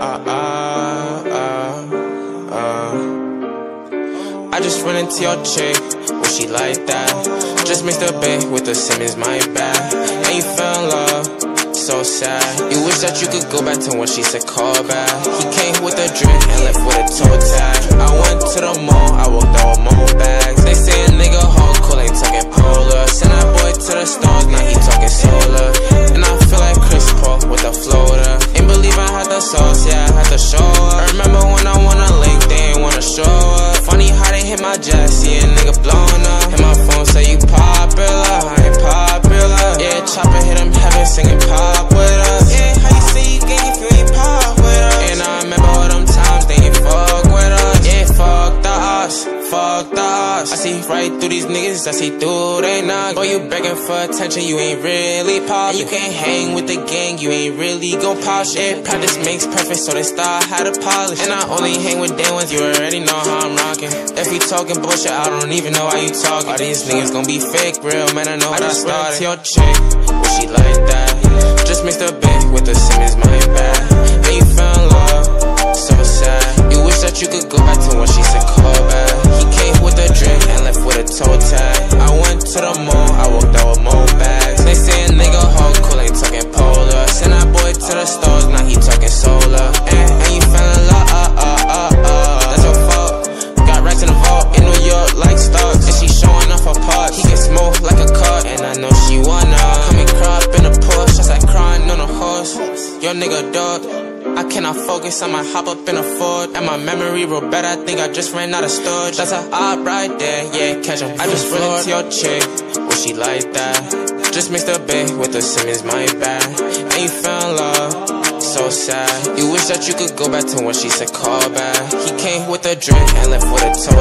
I just run into your chick, well she like that. Just mixed the bed with the Simmons, my bad. And you fell in love, so sad. You wish that you could go back to when she said call back. He came with a drink and left with a toe tag. I went to the mall, I walked out with more bags. They say a nigga hardcore ain't talking polar. Send that boy to the stars, now he talking solar. And I feel like Chris Paul with a floater. Ain't believe I had the sauce, yeah, I had to show up. I remember when I wanna link, they ain't wanna show up. Funny how they hit my jet, see a nigga blowing up. And my phone say you popular, I ain't popular. Yeah, chopper hit him heaven singing pop with us. Yeah, how you say you gang if you ain't pop with us? And I remember all them times they ain't fuck with us. Yeah, fuck the odds, fuck the odds. I see right through these niggas, I see through they knock. Boy, you begging for attention, you ain't really pop. You can't hang with the gang, you ain't really gon' pop shit. Practice makes perfect, so they start how to polish. And I only hang with day ones, you already know how I'm rocking. If we talking bullshit, I don't even know how you talking. All these niggas gon' be fake, real man, I know how I started. Your chick, well she like that. Just mixed the bed with the Simmons, my bad. And you fell in love, so sad. You wish that you could go back to when she said call back. He came with a drink and left with a toe tag. I went to the mall, I walked out with more bags. They say a nigga hardcore ain't talking polar. Send that boy to the stars, now he talking solar. And you fell in love, that's your fault. Got racks in the vault in New York like stocks. And she showing off her parts. He get smooth like a car, and I know she wanna come and cry up in a Porsche, just like crying on a horse. Your nigga dog, I cannot focus, I might hop up in a Ford. And my memory real bad, I think I just ran out of storage. That's a op right there, yeah, catch him. I just run into your chick, well she like that. Just mixed the bed with the Simmons, my bad. And you fell in love, so sad. You wish that you could go back to when she said call back. He came with a drink and left with a toe